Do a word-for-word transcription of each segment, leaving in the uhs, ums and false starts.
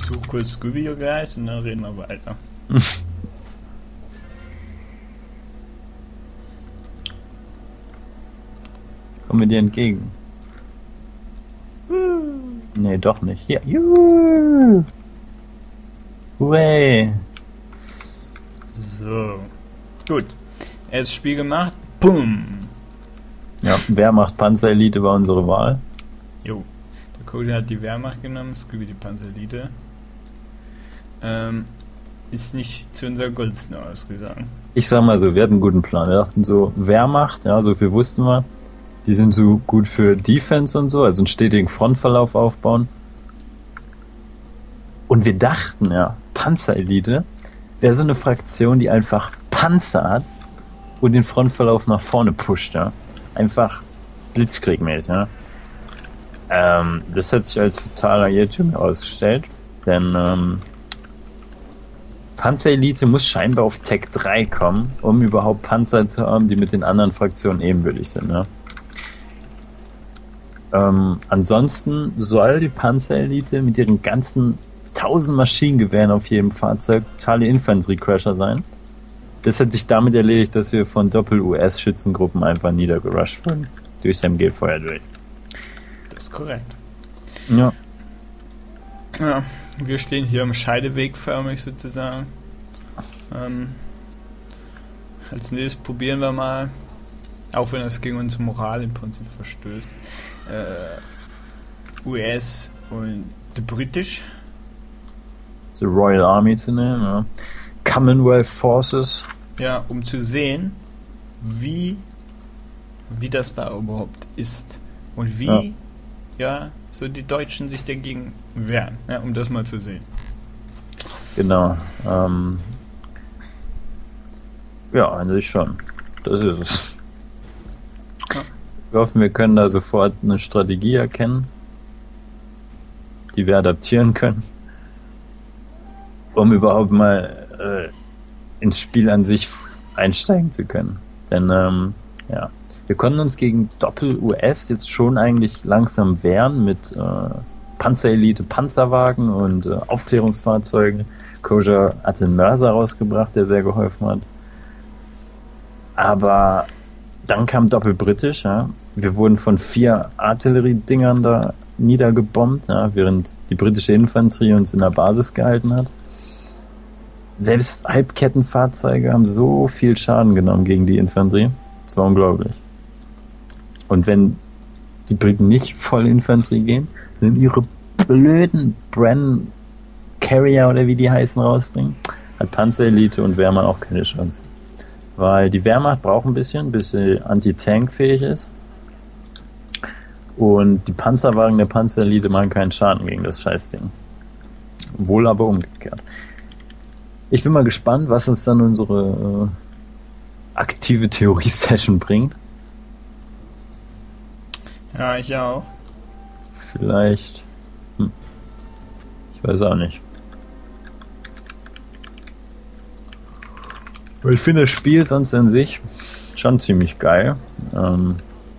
Ich suche kurz Scooby Guys und dann reden wir weiter. Kommen wir dir entgegen? Nee, doch nicht. Hier. Juhu. Hooray. So. Gut. Erstes Spiel gemacht. Boom. Ja, Wehrmacht Panzerelite war unsere Wahl. Jo. Der Cody hat die Wehrmacht genommen, Scooby die Panzerelite. Ähm, ist nicht zu unserer Gunsten ausgegangen. Ich sag mal so, wir hatten einen guten Plan. Wir dachten so, Wehrmacht, ja, so viel wussten wir. Die sind so gut für Defense und so, also einen stetigen Frontverlauf aufbauen. Und wir dachten, ja, Panzerelite wäre so eine Fraktion, die einfach Panzer hat und den Frontverlauf nach vorne pusht, ja. Einfach blitzkriegmäßig, ja. Ähm, das hat sich als totaler Irrtum herausgestellt, denn ähm, Panzerelite muss scheinbar auf Tech drei kommen, um überhaupt Panzer zu haben, die mit den anderen Fraktionen ebenbürtig sind, ja. Ähm, ansonsten soll die Panzerelite mit ihren ganzen tausend Maschinengewehren auf jedem Fahrzeug totale Infanteriecrasher sein. Das hat sich damit erledigt, dass wir von Doppel-U S-Schützengruppen einfach niedergerusht wurden. Durchs M G-Feuer durch. Das ist korrekt. Ja. Ja, wir stehen hier am Scheideweg förmig sozusagen. Ähm, als nächstes probieren wir mal, auch wenn das gegen unsere Moral im Prinzip verstößt, äh, U S und die Britisch. The Royal Army zu nehmen, ja. Commonwealth Forces. Ja, um zu sehen, wie, wie das da überhaupt ist. Und wie, ja, ja so die Deutschen sich dagegen wehren, ja, um das mal zu sehen. Genau. Ähm, ja, eigentlich schon. Das ist es. Ja. Wir hoffen, wir können da sofort eine Strategie erkennen, die wir adaptieren können, um überhaupt mal äh, ins Spiel an sich einsteigen zu können. Denn, ähm, ja, wir konnten uns gegen Doppel-U S jetzt schon eigentlich langsam wehren mit äh, Panzerelite, Panzerwagen und äh, Aufklärungsfahrzeugen. Kosher hat den Mörser rausgebracht, der sehr geholfen hat. Aber dann kam Doppel-Britisch, ja. Wir wurden von vier Artilleriedingern da niedergebombt, ja, während die britische Infanterie uns in der Basis gehalten hat. Selbst Halbkettenfahrzeuge haben so viel Schaden genommen gegen die Infanterie. Das war unglaublich. Und wenn die Briten nicht voll Infanterie gehen, dann ihre blöden Bren Carrier oder wie die heißen rausbringen, hat Panzerelite und Wehrmacht auch keine Chance. Weil die Wehrmacht braucht ein bisschen, bis sie anti-tank-fähig ist. Und die Panzerwagen der Panzerelite machen keinen Schaden gegen das Scheißding. Wohl aber umgekehrt. Ich bin mal gespannt, was uns dann unsere äh, aktive Theorie-Session bringt. Ja, ich auch. Vielleicht. Hm. Ich weiß auch nicht. Aber ich finde das Spiel sonst an sich schon ziemlich geil. Ähm,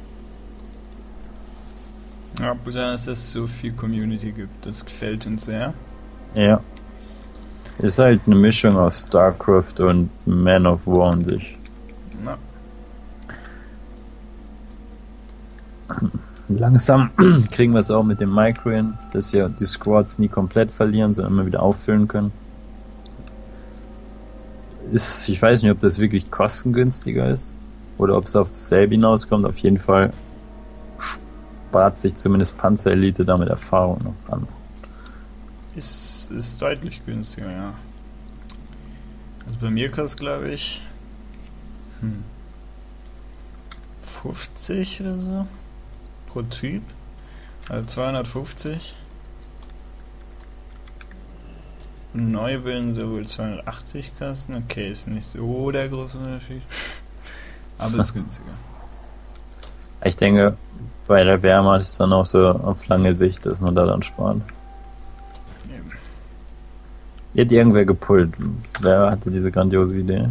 ja, besonders, dass es so viel Community gibt. Das gefällt uns sehr. Ja. Ist halt eine Mischung aus StarCraft und Man of War an sich. Na. Langsam kriegen wir es auch mit dem Micro hin, dass wir die Squads nie komplett verlieren, sondern immer wieder auffüllen können. Ist, ich weiß nicht, ob das wirklich kostengünstiger ist oder ob es auf dasselbe hinauskommt. Auf jeden Fall spart sich zumindest Panzerelite damit Erfahrung noch an. Ist, ist deutlich günstiger, ja. Also bei mir kostet, glaube ich, hm, fünfzig oder so pro Typ. Also zweihundertfünfzig. Neue würden so wohl zweihundertachtzig kosten. Okay, ist nicht so der große Unterschied. Aber ist günstiger. Ich denke, bei der Wehrmacht ist dann auch so auf lange Sicht, dass man da dann spart. Hier hat irgendwer gepullt. Wer hatte diese grandiose Idee?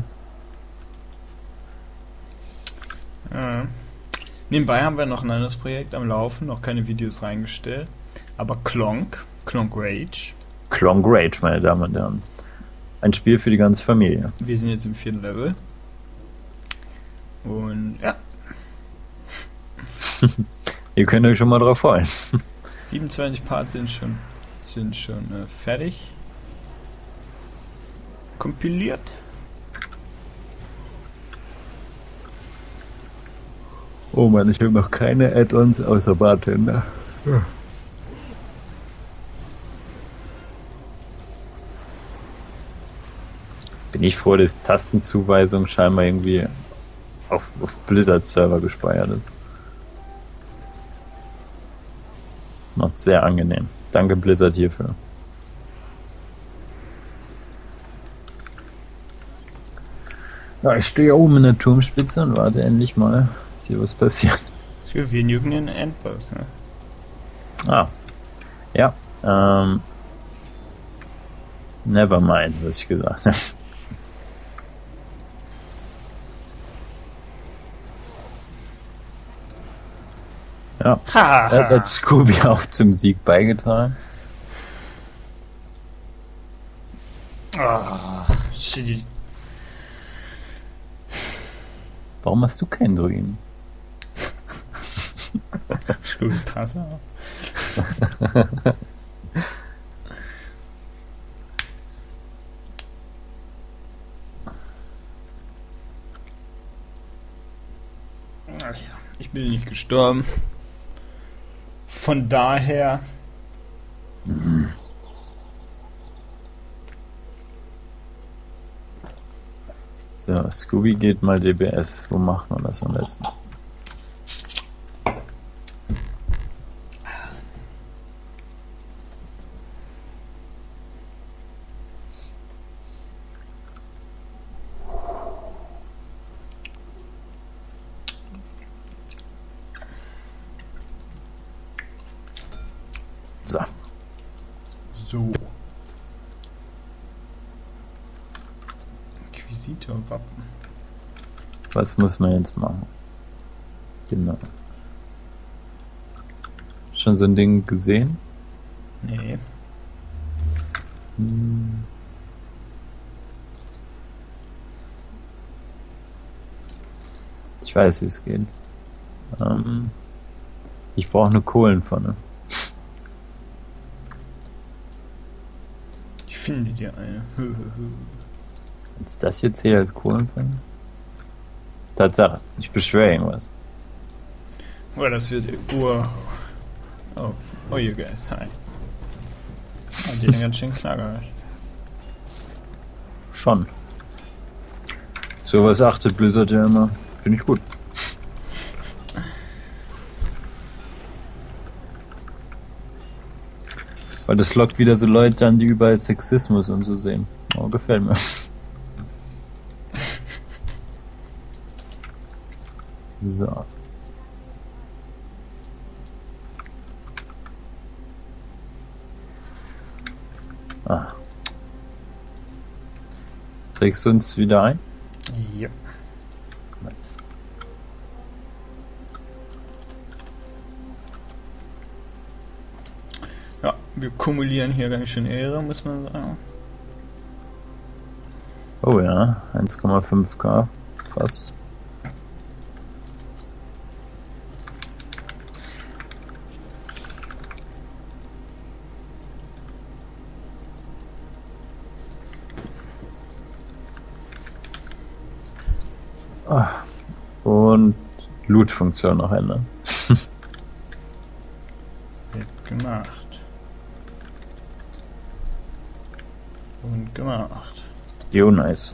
Ja. Nebenbei haben wir noch ein anderes Projekt am Laufen, noch keine Videos reingestellt. Aber Klonk, Klonk Rage, Klon Great, meine Damen und Herren. Ein Spiel für die ganze Familie. Wir sind jetzt im vierten Level. Und ja. Ihr könnt euch schon mal drauf freuen. siebenundzwanzig Parts sind schon, sind schon äh, fertig. Kompiliert. Oh Mann, ich habe noch keine Add-ons außer Bartender. Ja. Bin ich froh, dass Tastenzuweisung scheinbar irgendwie auf, auf Blizzard-Server gespeichert ist. Das macht sehr angenehm. Danke Blizzard hierfür. Ja, ich stehe oben in der Turmspitze und warte endlich mal, dass hier was passiert. Wir genügen den Endboss, ne? Ah. Ja, ähm. Never mind, was ich gesagt habe. Ja, er hat Scooby auch zum Sieg beigetragen. Ah, shit. Warum hast du keinen Druiden? Scooby, pass auf. Ich bin nicht gestorben. Von daher. Mhm. So, Scooby geht mal D B S. Wo macht man das am besten? So. So. Inquisitor-Wappen. Was muss man jetzt machen? Genau. Schon so ein Ding gesehen? Nee. Hm. Ich weiß, wie es geht. Ähm, ich brauche eine Kohlenpfanne. Ich finde dir eine. Ist das jetzt hier als Kohlenpfanne? Tatsache, ich beschwöre irgendwas. Oh, das wird. Wow. Oh, oh, you guys, hi. Oh, die sind ganz schön knackig. Schon. Sowas achtet Blizzard ja immer. Finde ich gut. Weil das lockt wieder so Leute an, die überall Sexismus und so sehen. Oh, gefällt mir. So. Ah. Trägst du uns wieder ein? Ja. Nice. Ja, wir kumulieren hier ganz schön Ehre, muss man sagen. Oh ja, eins Komma fünf K fast. Ah. Und Loot-Funktion noch ändern. Wird gemacht. Und gemacht. Jo, nice.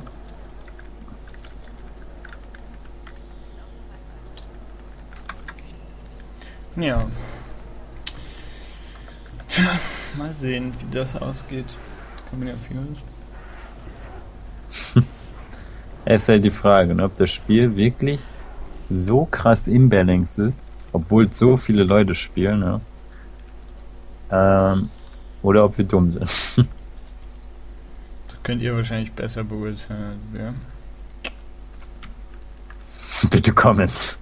Ja. Tja, mal sehen, wie das ausgeht. Kann man ja viel. Es ist halt die Frage, ne, ob das Spiel wirklich so krass imbalanced ist, obwohl so viele Leute spielen, ne? Ähm, oder ob wir dumm sind. Das könnt ihr wahrscheinlich besser beurteilen. Ja? Bitte Comments.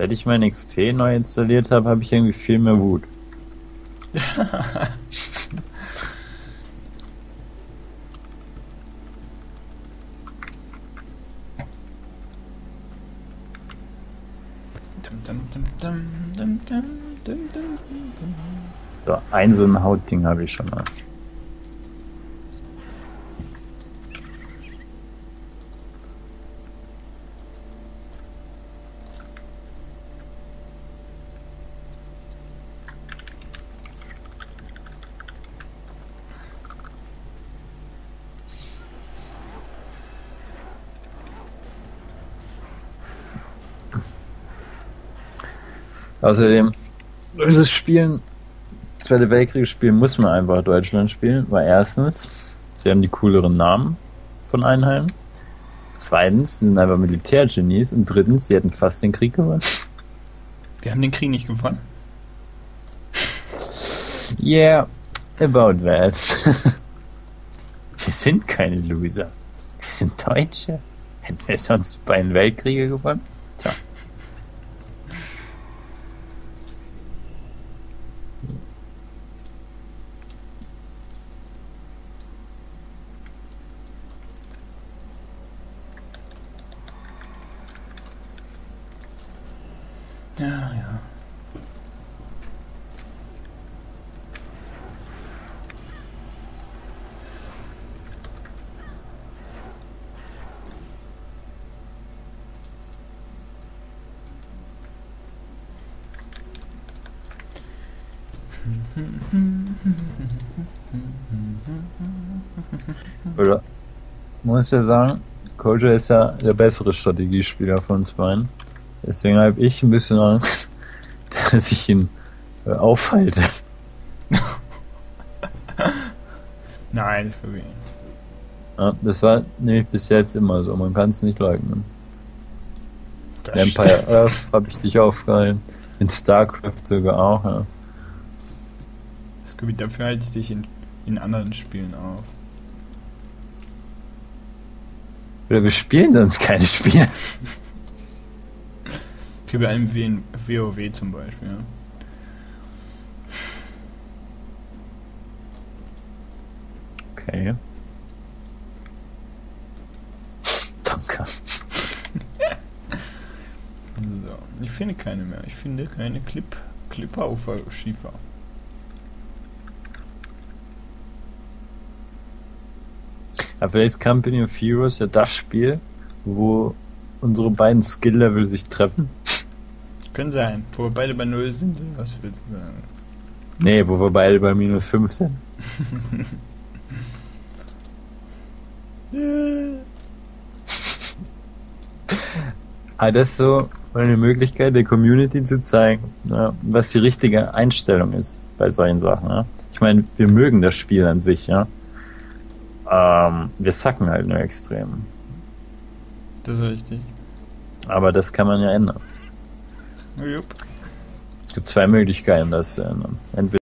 Seit ich mein X P neu installiert habe, habe ich irgendwie viel mehr Wut. So, ein so ein Hautding habe ich schon mal. Außerdem, das Spielen, Zweite Weltkrieg spielen, muss man einfach Deutschland spielen, weil erstens, sie haben die cooleren Namen von Einheim. Zweitens, sie sind einfach Militärgenies. Und drittens, sie hätten fast den Krieg gewonnen. Wir haben den Krieg nicht gewonnen. Yeah, about that. Wir sind keine Loser. Wir sind Deutsche. Hätten wir sonst beiden Weltkriege gewonnen? Tja. Ja, ja. Oder muss ja sagen, Koja ist ja der bessere Strategiespieler von uns beiden. Deswegen habe ich ein bisschen Angst, dass ich ihn äh, aufhalte. Nein, das war wenig. Ja, das war nämlich bis jetzt immer so, man kann es nicht leugnen. Das Empire stimmt. Earth habe ich dich aufgehalten, in StarCraft sogar auch, ja. Das Gebiet, dafür halte ich dich in, in anderen Spielen auf. Oder wir spielen sonst keine Spiele. Wie bei einem W in WoW zum Beispiel, ja. Okay. Danke. So, ich finde keine mehr. Ich finde keine Clip, Clipper auf Schiefer. Aber vielleicht ist Company of Heroes ja das Spiel, wo unsere beiden Skill-Level sich treffen. Kann sein. Wo wir beide bei null sind, was willst du sagen? Nee, wo wir beide bei minus fünf sind. Aber das ist so eine Möglichkeit der Community zu zeigen, ja, was die richtige Einstellung ist bei solchen Sachen. Ja. Ich meine, wir mögen das Spiel an sich, ja. Ähm, wir sacken halt nur extrem. Das ist richtig. Aber das kann man ja ändern. Jupp. Es gibt zwei Möglichkeiten, das zu ändern. Entweder